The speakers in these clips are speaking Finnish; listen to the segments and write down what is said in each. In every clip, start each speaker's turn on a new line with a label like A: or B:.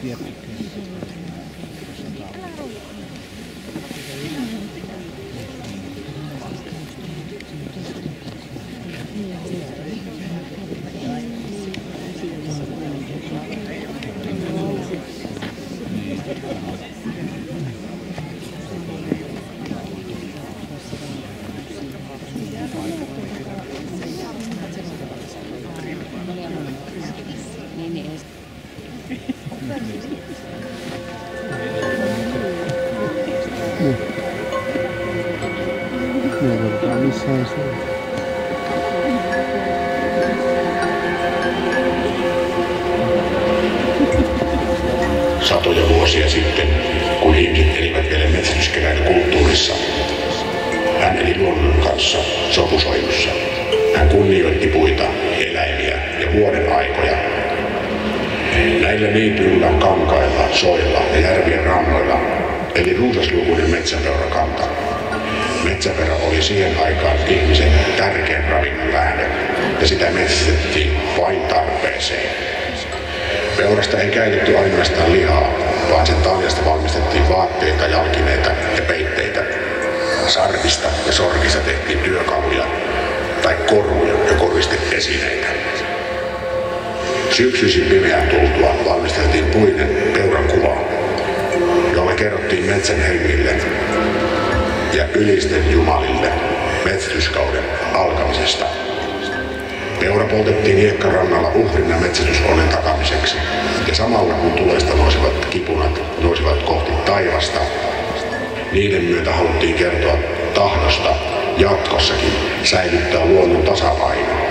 A: Satoja vuosia sitten, kun ihmiset elivät vielä metsästyskeräilykulttuurissa, hän eli luonnon kanssa sopusoinnussa. Hän kunnioitti puita, eläimiä ja vuoden aikoja. Näillä niityillä, kankailla, soilla ja järvien rannoilla eli runsaslukuinen metsäpeurakanta. Metsäperä oli siihen aikaan ihmisen tärkein ravinnon lähde ja sitä metsästettiin vain tarpeeseen. Peurasta ei käytetty ainoastaan lihaa, vaan sen taljasta valmistettiin vaatteita, jalkineita ja peitteitä. Sarvista ja sorkista tehtiin työkaluja tai koruja ja koristeesineitä. Syksyisin pimeän tultua valmisteltiin puinen peuran kuva, jolla kerrottiin metsän hengille ja ylisten jumalille metsästyskauden alkamisesta. Peura poltettiin hiekkarannalla uhrina metsästysonnen takamiseksi, ja samalla kun tulesta nousivat kipunat nousivat kohti taivasta, niiden myötä haluttiin kertoa tahdosta jatkossakin säilyttää luonnon tasapaino.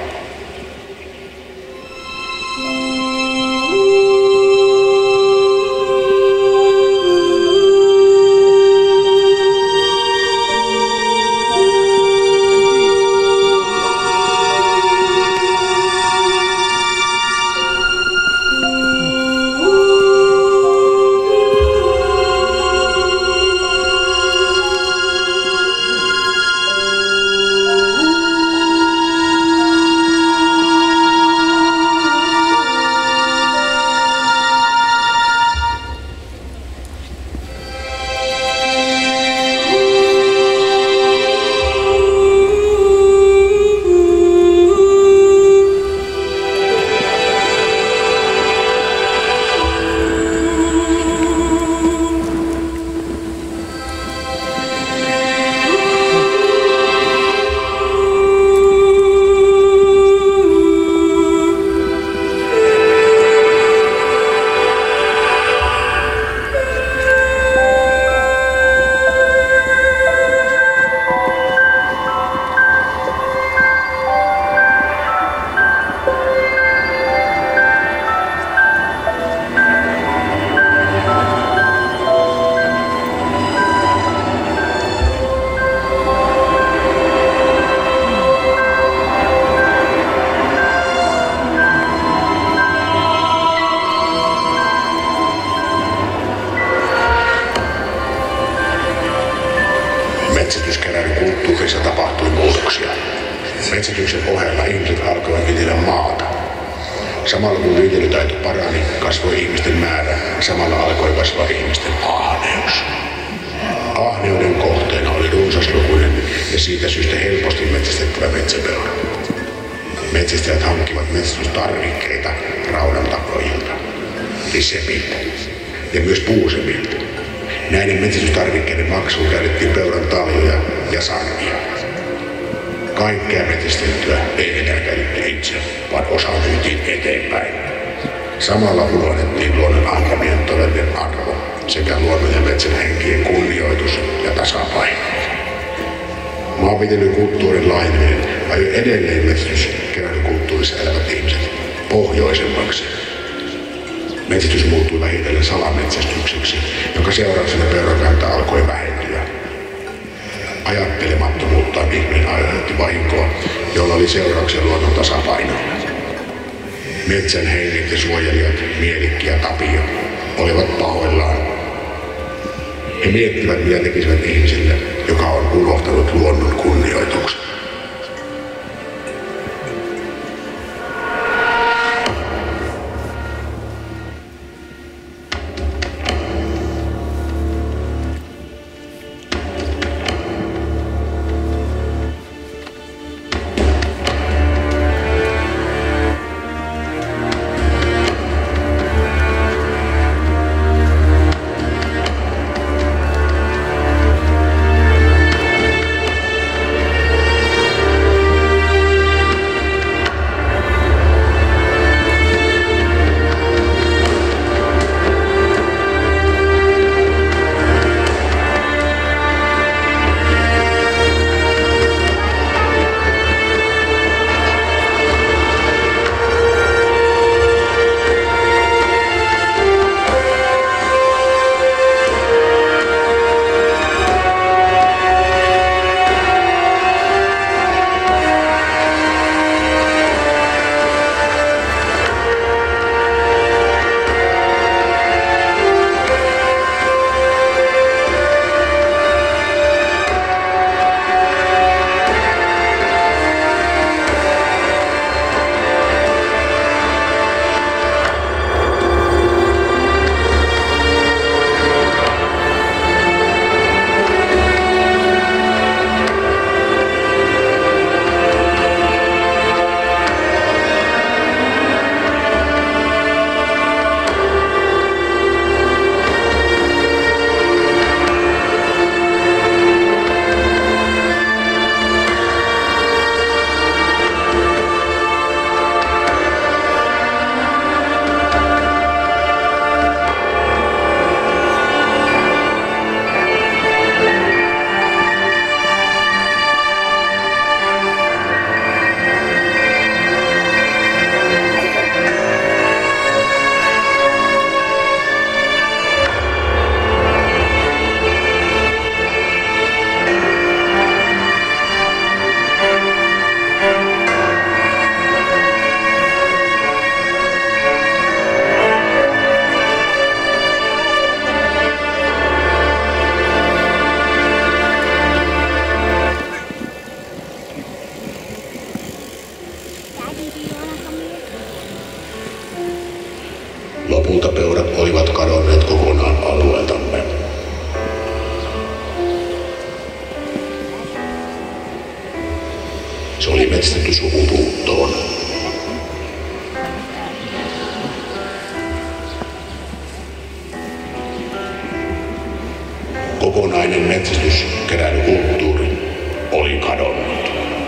A: Metsästyskeräilykulttuurissa tapahtui muutoksia. Metsästyksen ohella ihmiset alkoivat viljellä maata. Samalla kun viljelytaito parani, kasvoi ihmisten määrä, samalla alkoi kasvaa ihmisten ahneus. Ahneuden kohteena oli runsaslukuinen ja siitä syystä helposti metsästettävä metsäpeura. Metsästäjät hankkivat metsästystarvikkeita raudantakoilta, sepiltä ja myös puusepiltä. Näiden metsästystarvikkeiden maksuun käytettiin peuran taljoja ja sarvia. Kaikkea metsästettyä ei enää käytetty itse, vaan osa myytiin eteenpäin. Samalla unohdettiin luonnon antamien todellinen arvo sekä luonnon ja metsän henkien kunnioitus ja tasapaino. Maanviljelykulttuurin laajeneminen ajoi edelleen metsästyskeräilykulttuurissa elävät ihmiset pohjoisemmaksi. Metsästys muuttui vähitellen salametsästykseksi, jonka seurauksena peurakanta alkoi vähentyä. Ajattelemattomuuttaan ihminen aiheutti vahinkoa, jolla oli seurauksia luonnon tasapainoon. Metsän henget ja suojelijat, Mielikki ja Tapio, olivat pahoillaan. He miettivät, mitä tekisivät ihmisille, joka on unohtanut luonnon kunnioituksen. Kokonainen metsästyskeräilykulttuuri oli kadonnut.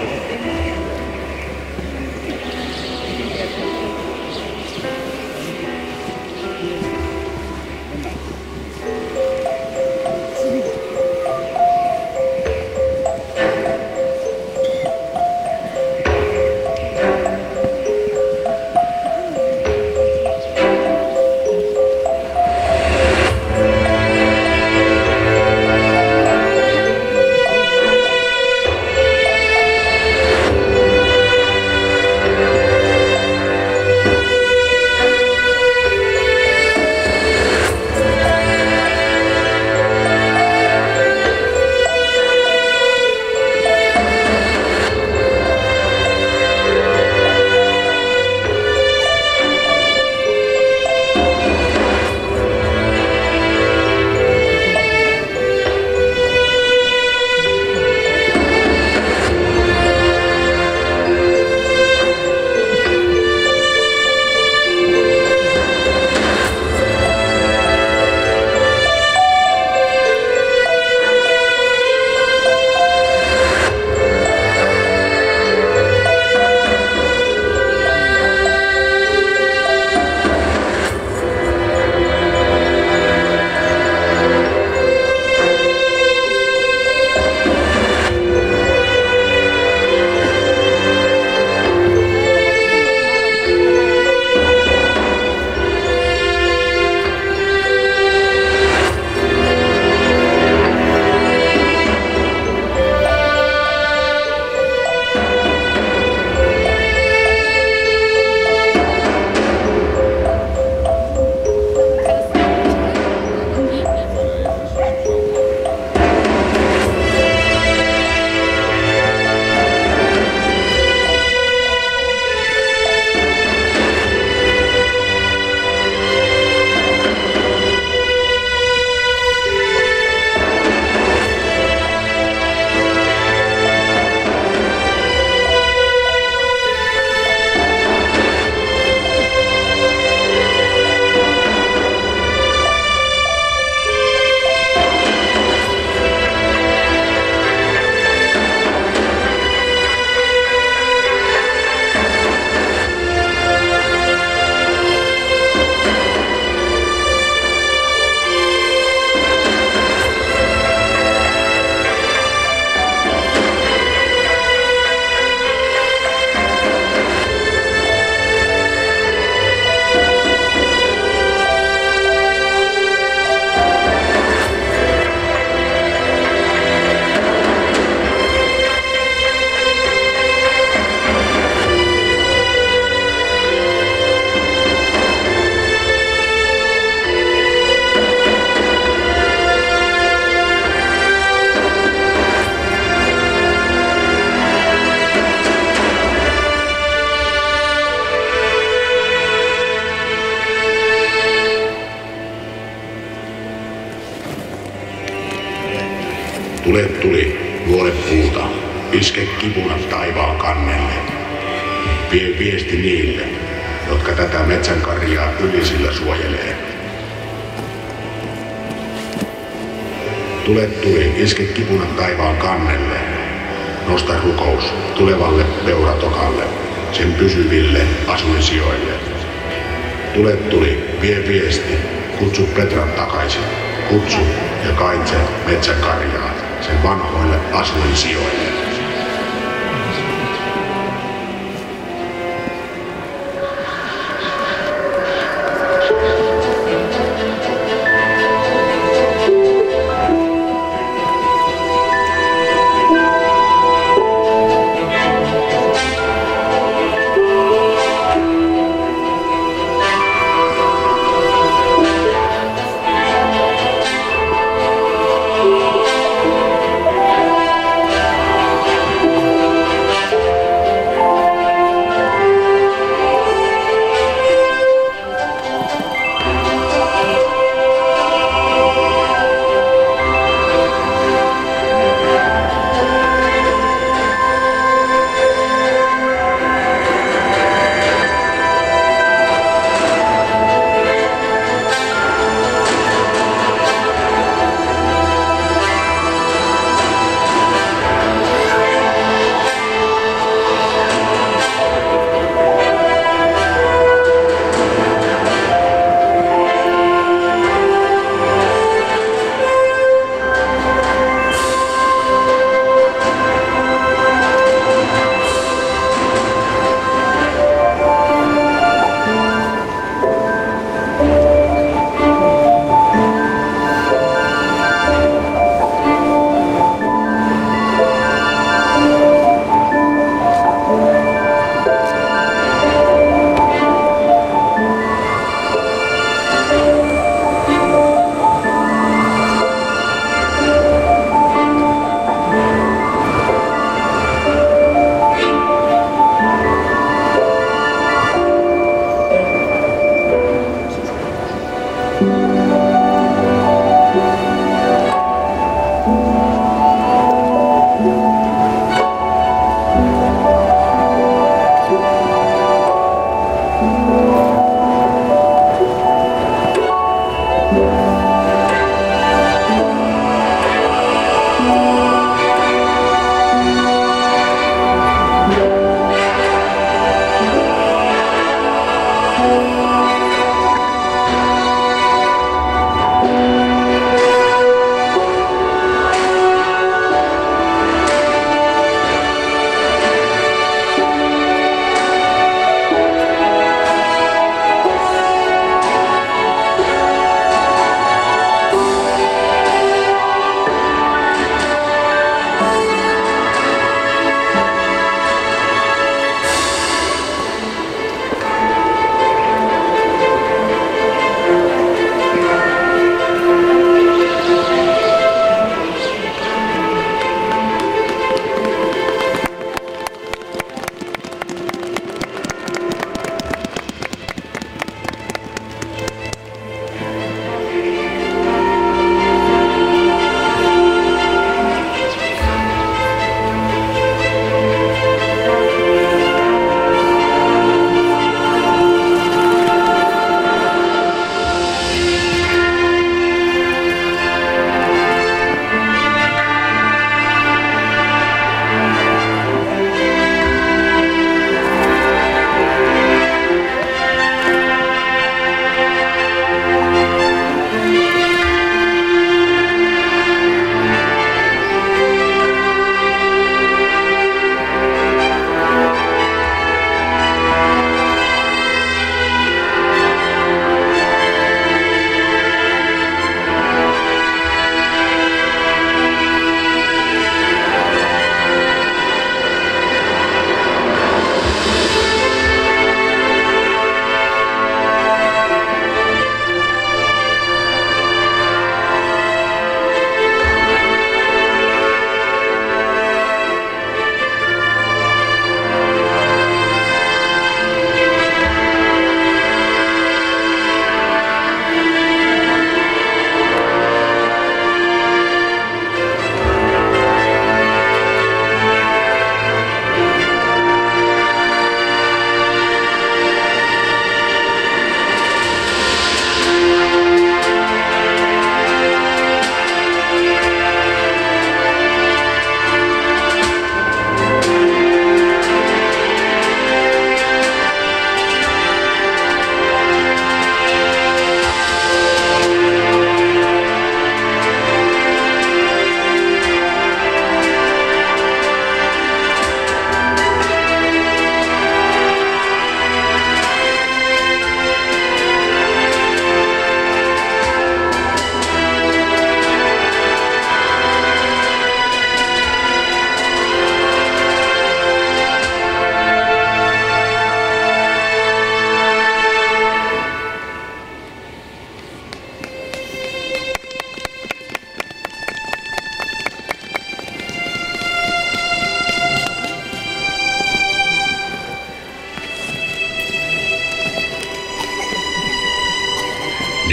A: Tule tuli, luole puuta, iske kipuna taivaan kannelle. Vie viesti niille, jotka tätä metsänkarjaa ylisillä suojelee. Tule tuli, iske kipuna taivaan kannelle. Nosta rukous tulevalle peuratokalle, sen pysyville asuinsijoille. Tule tuli, vie viesti, kutsu Petran takaisin. Kutsu ja kaitse metsänkarjaa sen vanhoille asuinsijoille.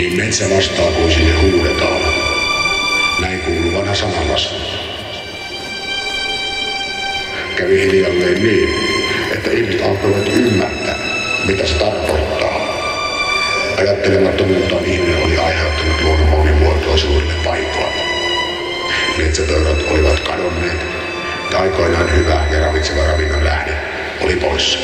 A: niin metsä vastaa kuin sille huudetaan. Näin kuuluu vanha sananlasku. Kävi hiljalleen niin, että ihmiset alkoivat ymmärtää, mitä se tarkoittaa. Ajattelemattomuuttaan ihminen oli aiheuttanut luonnon monimuotoisuudelle vaikoa. Metsäpeurat olivat kadonneet ja aikoinaan hyvä ja ravitseva ravinnon lähde oli poissa.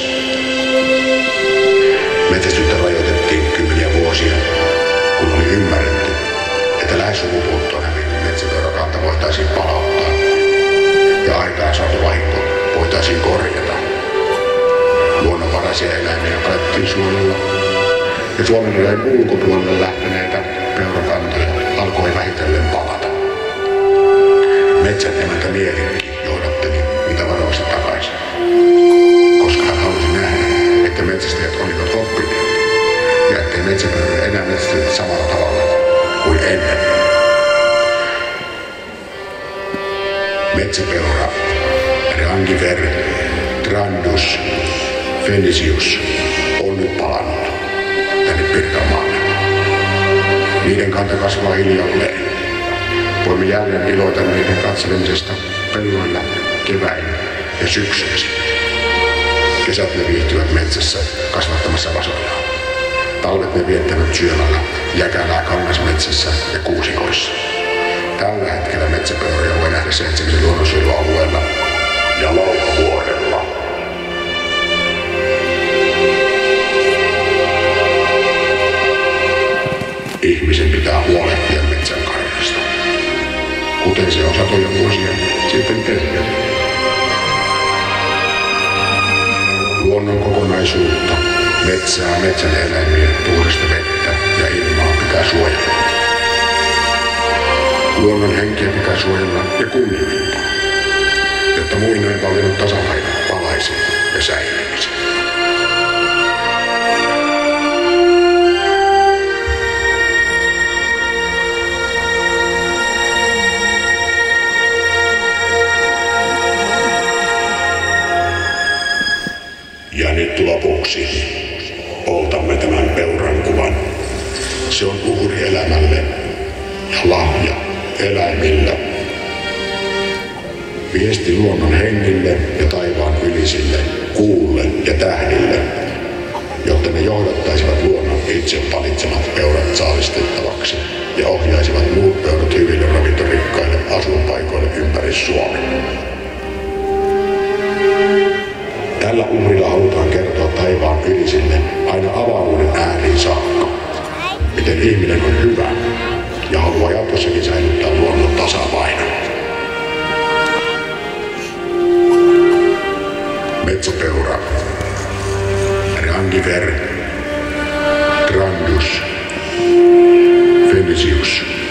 A: Metsästystä rajoitettiin kymmeniä vuosia, kun oli ymmärretty, että lähes sukupuuttoon hävinnyt metsäpeurakanta voitaisiin palauttaa ja aikaan saatu vahinko voitaisiin korjata. Luonnonvaraisia eläimiä alettiin suojella ja Suomen rajan ulkopuolelle lähteneitä peurakantoja alkoi vähitellen palata. Metsän emäntä Mielikki johdatteli niitä varovasti takaisin, koska hän halusi nähdä, että metsästäjät olivat oppineet ja ettei metsäpeuroja enää metsästetä samalla tavalla kuin ennen. Metsäpeura Rangifer Trandus Felicius on nyt palannut tänne Pirkanmaalle. Niiden kanta kasvaa hiljalleen. Voimme jälleen iloita niiden katselemisesta pelloilla keväin ja syksyisin. Kesät ne viihtyvät metsässä kasvattamassa vasojaan. Talvet ne viettävät syömällä jäkälää kangasmetsässä ja kuusikoissa. Tällä hetkellä metsäpeuroja voi nähdä Seitsemisen luonnonsuojelualueella ja Laukavuorella. Ihmisen pitää huolehtia metsän karjasta, kuten se on satoja vuosia sitten tehnyt. Luonnon kokonaisuutta, metsää, metsän eläimiä, puhdasta vettä ja ilmaa pitää suojella. Luonnon henkeä pitää suojella ja kunnioittaa, jotta muinoin vallinnut tasapaino palaisi ja säilyisi. Ja nyt lopuksi poltamme tämän peuran kuvan. Se on uhri elämälle ja lahja eläimille. Viesti luonnon hengille ja taivaan ylisille, kuulle ja tähdille, jotta ne johdattaisivat luonnon itse valitsemat peurat saalistettavaksi ja ohjaisivat muut peurat hyville ravintorikkaille asuinpaikoille ympäri Suomen. Tällä uhrilla halutaan kertoa taivaan ylisille aina avaruuden ääriin saakka, miten ihminen on hyvä ja haluaa jatkossakin säilyttää luonnon tasapainon. Metsäpeura Rangifer Trandus Felicius